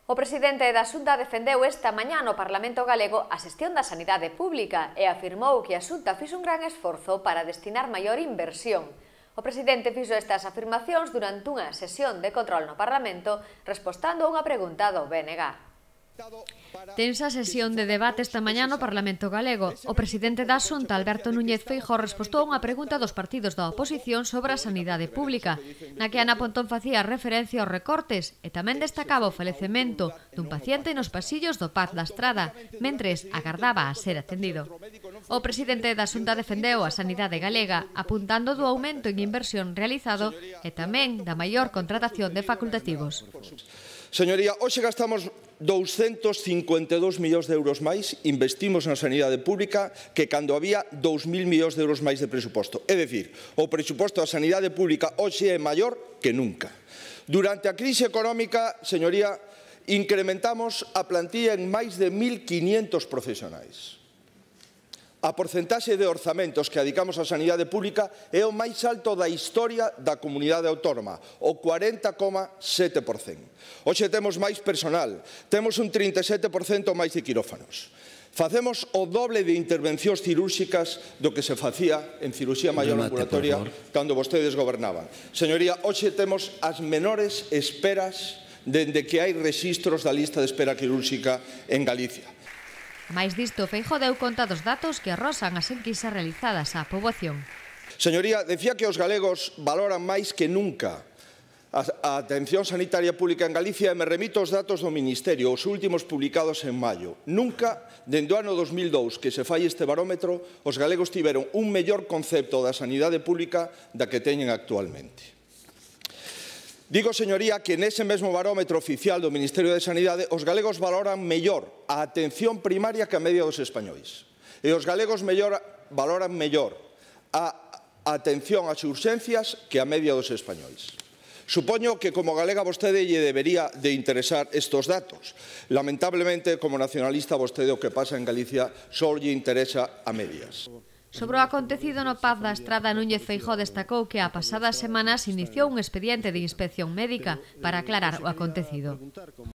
O presidente da Xunta defendeu esta mañá no Parlamento galego a xestión da sanidade pública e afirmou que a Xunta fixo un gran esforzo para destinar maior inversión. O presidente fixo estas afirmacións durante unha sesión de control no Parlamento respostando a unha pregunta do BNG. Tensa sesión de debate esta mañá no Parlamento galego. O presidente da Xunta, Alberto Núñez Feijóo, respostou a unha pregunta dos partidos da oposición sobre a sanidade pública, na que Ana Pontón facía referencia aos recortes e tamén destacaba o falecemento dun paciente nos pasillos do Paz da Estrada, mentres agardaba a ser atendido. O presidente da Xunta defendeu a sanidade galega, apuntando do aumento en inversión realizado e tamén da maior contratación de facultativos. Señoría, hoxe gastamos 252 millóns de euros máis, investimos na sanidade pública que cando había 2.000 millóns de euros máis de presuposto. É dicir, o presuposto da sanidade pública hoxe é maior que nunca. Durante a crise económica, señoría, incrementamos a plantilla en máis de 1.500 profesionais. A porcentaxe de orzamentos que adicamos á sanidade pública é o máis alto da historia da comunidade autónoma, o 40,7%. Hoxe temos máis personal, temos un 37% máis de quirófanos. Facemos o doble de intervencións cirúrxicas do que se facía en cirurxía maior ambulatoria cando vostedes gobernaban. Señoría, hoxe temos as menores esperas dende que hai rexistros da lista de espera quirúrxica en Galicia. Mais disto, Feijóo deu conta dos datos que arrosan as enquisas realizadas á poboación. Señoría, decía que os galegos valoran máis que nunca a atención sanitaria pública en Galicia e me remito aos datos do Ministerio, os últimos publicados en maio. Nunca, dende o ano 2002 que se fai este barómetro, os galegos tiveron un mellor concepto da sanidade pública da que teñen actualmente. Digo, señoría, que nese mesmo barómetro oficial do Ministerio de Sanidade os galegos valoran mellor a atención primaria que a media dos españois. E os galegos valoran mellor a atención ás urxencias que a media dos españois. Supoño que como galega vostede lle debería de interesar estes datos. Lamentablemente, como nacionalista, vostede o que pasa en Galicia só lle interesa a medias. Sobre o acontecido no Paz da Estrada, Núñez Feijóo destacou que a pasada semana se iniciou un expediente de inspección médica para aclarar o acontecido.